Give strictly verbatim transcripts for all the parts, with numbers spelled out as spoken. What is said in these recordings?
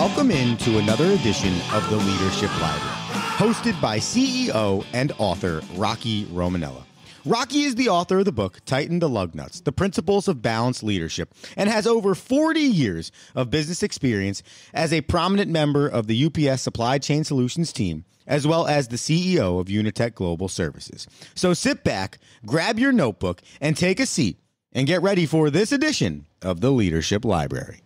Welcome into another edition of the Leadership Library, hosted by C E O and author Rocky Romanella. Rocky is the author of the book, Tighten the Lug Nuts, The Principles of Balanced Leadership, and has over forty years of business experience as a prominent member of the U P S Supply Chain Solutions team, as well as the C E O of Unitech Global Services. So sit back, grab your notebook, and take a seat, and get ready for this edition of the Leadership Library.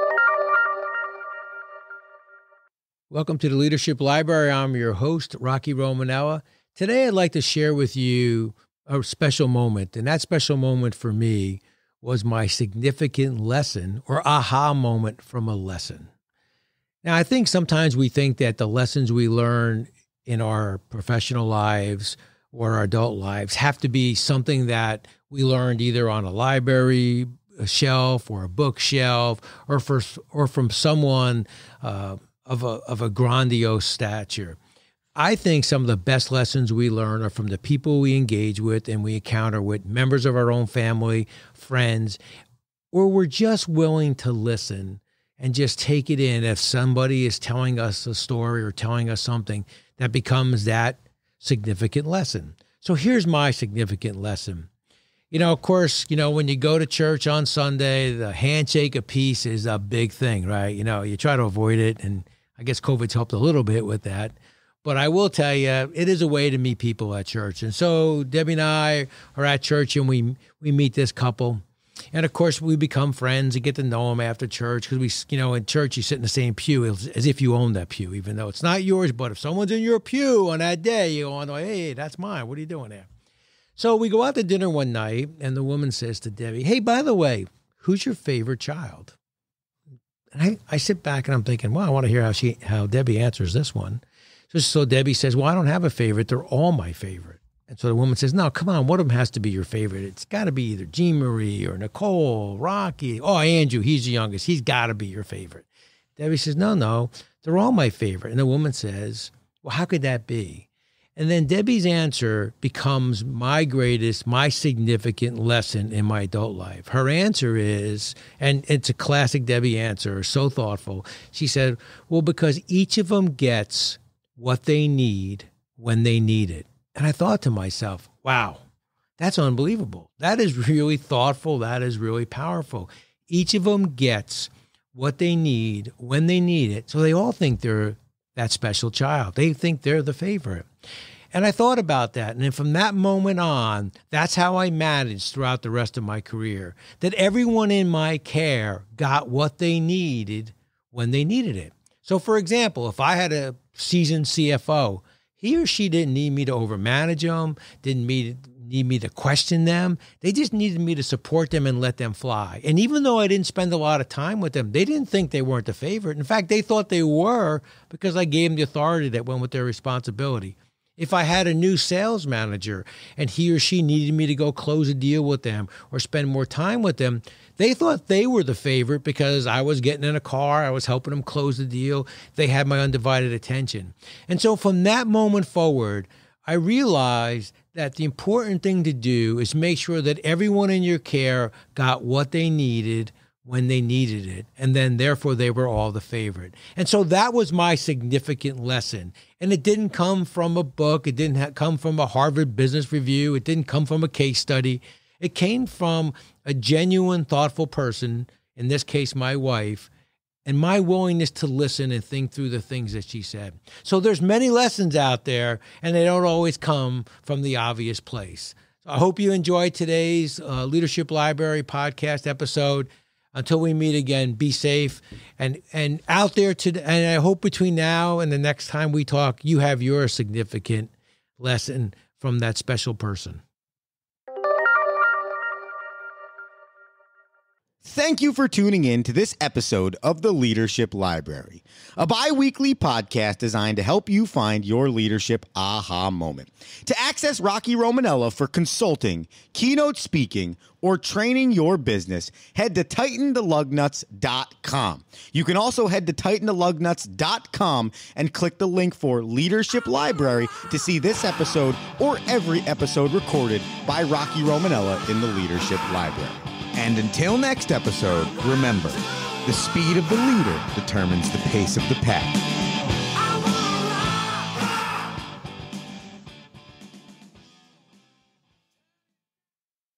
Welcome to the Leadership Library. I'm your host, Rocky Romanella. Today, I'd like to share with you a special moment, and that special moment for me was my significant lesson or aha moment from a lesson. Now, I think sometimes we think that the lessons we learn in our professional lives or our adult lives have to be something that we learned either on a library a shelf or a bookshelf or for or from someone uh, of a of a grandiose stature. I think some of the best lessons we learn are from the people we engage with and we encounter with members of our own family, friends, or we're just willing to listen and just take it in. If somebody is telling us a story or telling us something, that becomes that significant lesson. So here's my significant lesson. You know, of course, you know, when you go to church on Sunday, the handshake of peace is a big thing, right? You know, you try to avoid it, and I guess COVID's helped a little bit with that. But I will tell you, it is a way to meet people at church. And so Debbie and I are at church, and we we meet this couple. And, of course, we become friends and get to know them after church because, we, you know, in church, you sit in the same pew as, as if you own that pew, even though it's not yours. But if someone's in your pew on that day, you go on, hey, that's mine. What are you doing there? So we go out to dinner one night, and the woman says to Debbie, hey, by the way, who's your favorite child? And I, I sit back, and I'm thinking, well, I want to hear how she how Debbie answers this one. So, so Debbie says, well, I don't have a favorite. They're all my favorite. And so the woman says, no, come on, one of them has to be your favorite. It's got to be either Jean Marie or Nicole, Rocky. Oh, Andrew, he's the youngest. He's got to be your favorite. Debbie says, no, no, they're all my favorite. And the woman says, well, how could that be? And then Debbie's answer becomes my greatest, my significant lesson in my adult life. Her answer is, and it's a classic Debbie answer, so thoughtful. She said, well, because each of them gets what they need when they need it. And I thought to myself, wow, that's unbelievable. That is really thoughtful. That is really powerful. Each of them gets what they need when they need it. So they all think they're that special child. They think they're the favorite. And I thought about that. And then from that moment on, that's how I managed throughout the rest of my career, that everyone in my care got what they needed when they needed it. So for example, if I had a seasoned C F O, he or she didn't need me to overmanage them, didn't need, need me to question them. They just needed me to support them and let them fly. And even though I didn't spend a lot of time with them, they didn't think they weren't the favorite. In fact, they thought they were because I gave them the authority that went with their responsibility. If I had a new sales manager and he or she needed me to go close a deal with them or spend more time with them, they thought they were the favorite because I was getting in a car, I was helping them close the deal, they had my undivided attention. And so from that moment forward, I realized that the important thing to do is make sure that everyone in your care got what they needed when they needed it, and then therefore they were all the favorite. And so that was my significant lesson. And it didn't come from a book. It didn't ha- come from a Harvard Business Review. It didn't come from a case study. It came from a genuine, thoughtful person, in this case, my wife, and my willingness to listen and think through the things that she said. So there's many lessons out there, and they don't always come from the obvious place. So I hope you enjoyed today's uh, Leadership Library podcast episode. Until we meet again, be safe and and out there today. And I hope between now and the next time we talk, you have your significant lesson from that special person. Thank you for tuning in to this episode of the Leadership Library, a bi-weekly podcast designed to help you find your leadership aha moment. To access Rocky Romanella for consulting, keynote speaking, or training your business, head to tighten the lug nuts dot com. You can also head to tighten the lug nuts dot com and click the link for Leadership Library to see this episode or every episode recorded by Rocky Romanella in the Leadership Library. And until next episode, remember, The speed of the leader determines the pace of the pack.